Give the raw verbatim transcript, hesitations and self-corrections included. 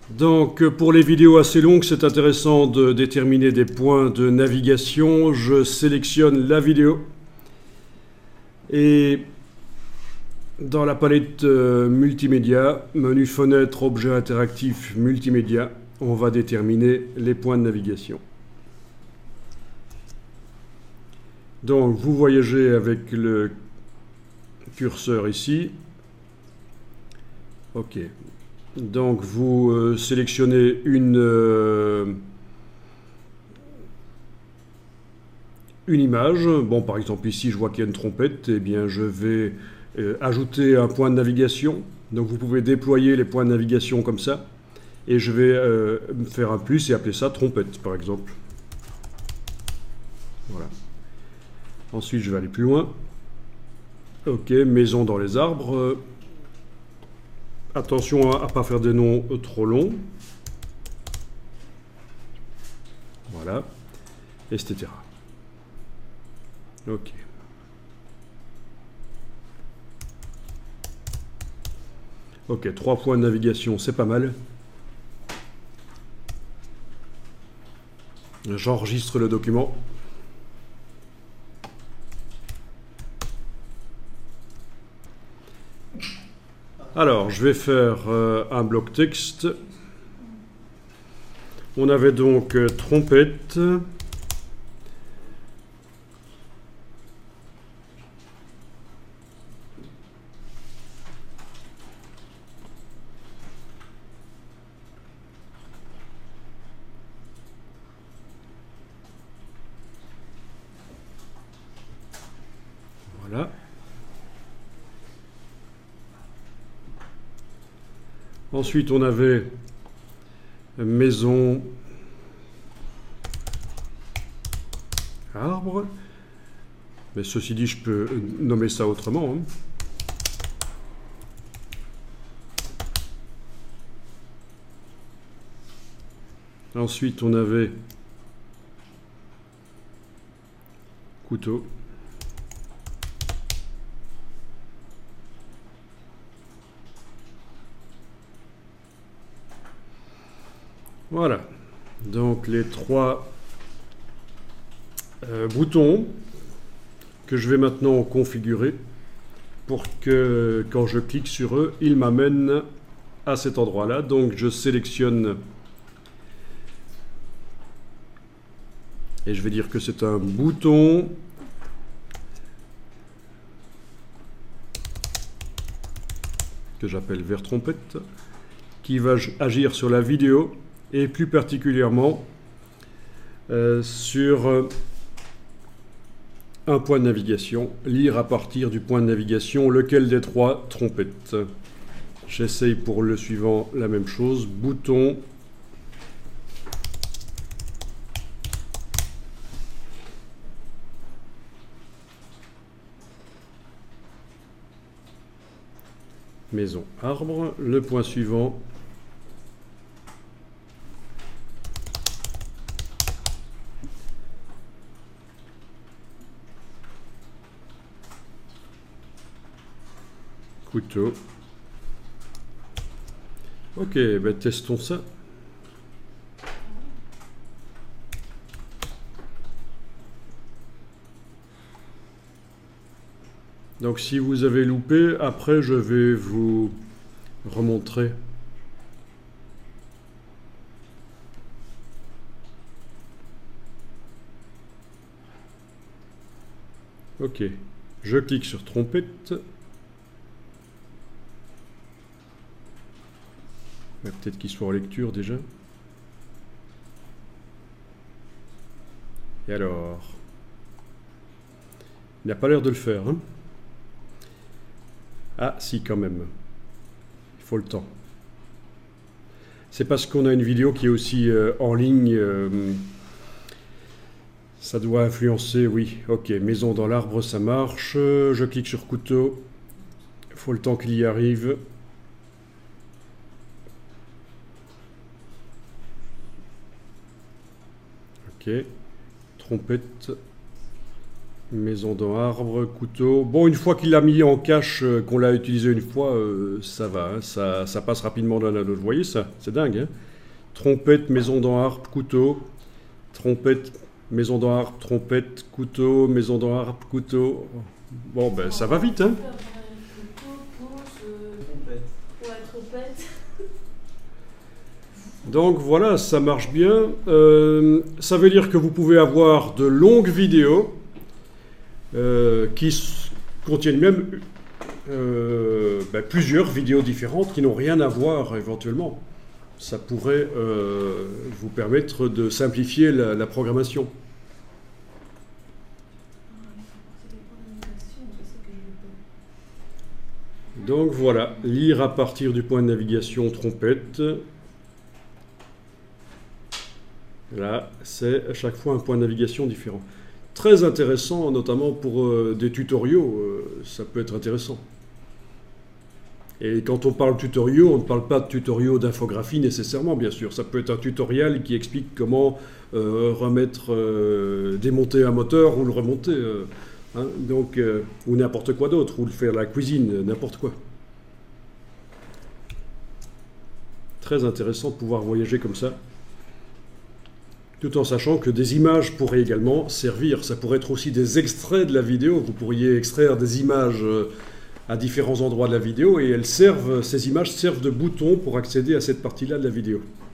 Donc pour les vidéos assez longues, c'est intéressant de déterminer des points de navigation. Je sélectionne la vidéo et dans la palette euh, multimédia, menu fenêtre, objet interactif multimédia, on va déterminer les points de navigation. Donc vous voyagez avec le curseur ici. Ok. Donc vous euh, sélectionnez une, euh, une image. Bon, par exemple ici je vois qu'il y a une trompette. Eh bien je vais euh, ajouter un point de navigation. Donc vous pouvez déployer les points de navigation comme ça. Et je vais euh, faire un plus et appeler ça trompette par exemple. Voilà. Ensuite je vais aller plus loin. Ok, maison dans les arbres. Attention à ne pas faire des noms trop longs. Voilà. Et cetera. Ok. Ok, trois points de navigation, c'est pas mal. J'enregistre le document. Alors, je vais faire euh, un bloc texte. On avait donc euh, trompette. Voilà. Ensuite, on avait maison, arbre. Mais ceci dit, je peux nommer ça autrement. Hein. Ensuite, on avait couteau. Voilà, donc les trois euh, boutons que je vais maintenant configurer pour que quand je clique sur eux, ils m'amènent à cet endroit-là. Donc je sélectionne et je vais dire que c'est un bouton que j'appelle vert trompette qui va agir sur la vidéo et plus particulièrement euh, sur euh, un point de navigation, lire à partir du point de navigation, lequel des trois trompettes. J'essaye pour le suivant la même chose, bouton, maison, arbre, le point suivant, couteau. Ok, ben testons ça. Donc si vous avez loupé, après je vais vous remontrer. Ok, je clique sur trompette. Peut-être qu'il soit en lecture déjà. Et alors, il n'a pas l'air de le faire. Hein? Ah, si, quand même. Il faut le temps. C'est parce qu'on a une vidéo qui est aussi euh, en ligne. Euh, ça doit influencer, oui. Ok, maison dans l'arbre, ça marche. Je clique sur couteau. Il faut le temps qu'il y arrive. Ok, trompette. Maison dans arbre, couteau. Bon, une fois qu'il l'a mis en cache, euh, qu'on l'a utilisé une fois, euh, ça va, hein, ça, ça passe rapidement d'un à l'autre. Vous voyez ça? C'est dingue, hein? Trompette, maison dans arbre, couteau. Trompette, maison dans arbre, trompette, couteau, maison dans arbre, couteau. Bon, ben ça va vite, hein? Donc voilà, ça marche bien. Euh, ça veut dire que vous pouvez avoir de longues vidéos euh, qui s- contiennent même euh, ben, plusieurs vidéos différentes qui n'ont rien à voir éventuellement. Ça pourrait euh, vous permettre de simplifier la, la programmation. Donc voilà, lire à partir du point de navigation trompette. Là, c'est à chaque fois un point de navigation différent. Très intéressant, notamment pour euh, des tutoriaux, euh, ça peut être intéressant. Et quand on parle tutoriaux, on ne parle pas de tutoriaux d'infographie nécessairement, bien sûr. Ça peut être un tutoriel qui explique comment euh, remettre, euh, démonter un moteur ou le remonter, euh, hein, donc, euh, ou n'importe quoi d'autre, ou le faire la cuisine, n'importe quoi. Très intéressant de pouvoir voyager comme ça, tout en sachant que des images pourraient également servir. Ça pourrait être aussi des extraits de la vidéo. Vous pourriez extraire des images euh, à différents endroits de la vidéo et elles servent, ces images servent de bouton pour accéder à cette partie-là de la vidéo.